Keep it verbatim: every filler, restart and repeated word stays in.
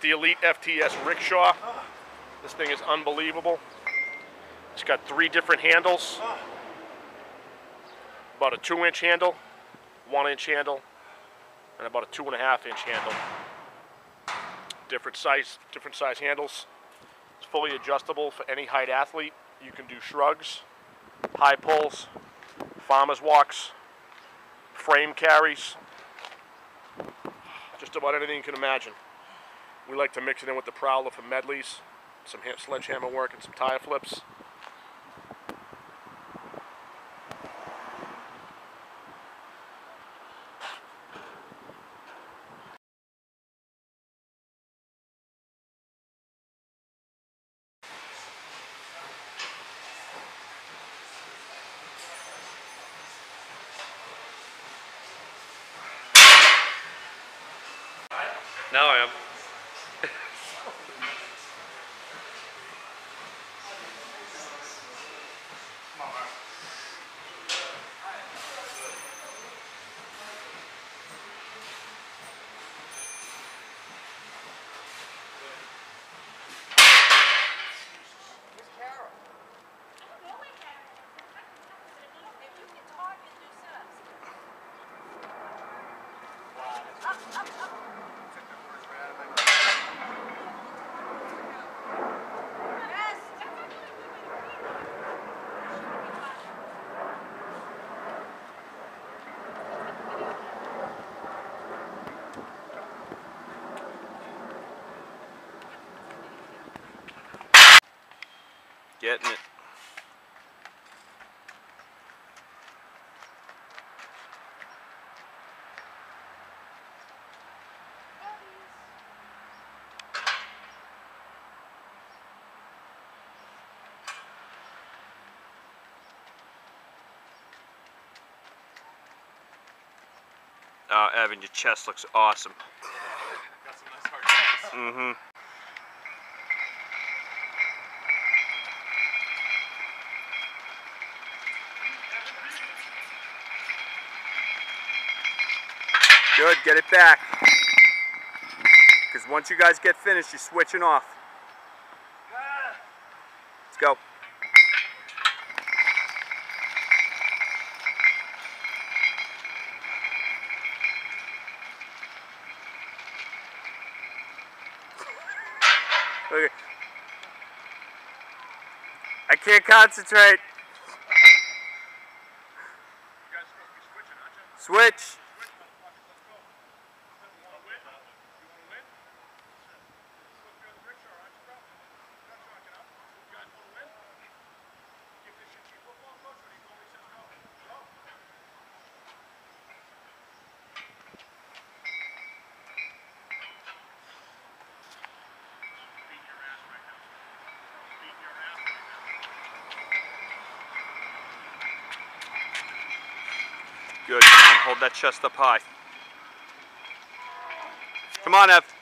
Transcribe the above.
the Elite F T S Rickshaw. This thing is unbelievable. It's got three different handles. About a two inch handle, one inch handle, and about a two and a half inch handle. Different size, different size handles. It's fully adjustable for any height athlete. You can do shrugs, high pulls, farmer's walks, frame carries, just about anything you can imagine. We like to mix it in with the Prowler for medleys, some sledgehammer work, and some tire flips. Now I am. Getting it. Oh, Evan, your chest looks awesome. Got some nice hard chest. Mm-hmm. Good, get it back. Because once you guys get finished, you're switching off. Let's go. Okay. I can't concentrate. You guys are supposed to be switching, aren't you? Switch. Good, come on, hold that chest up high. Come on, Ev.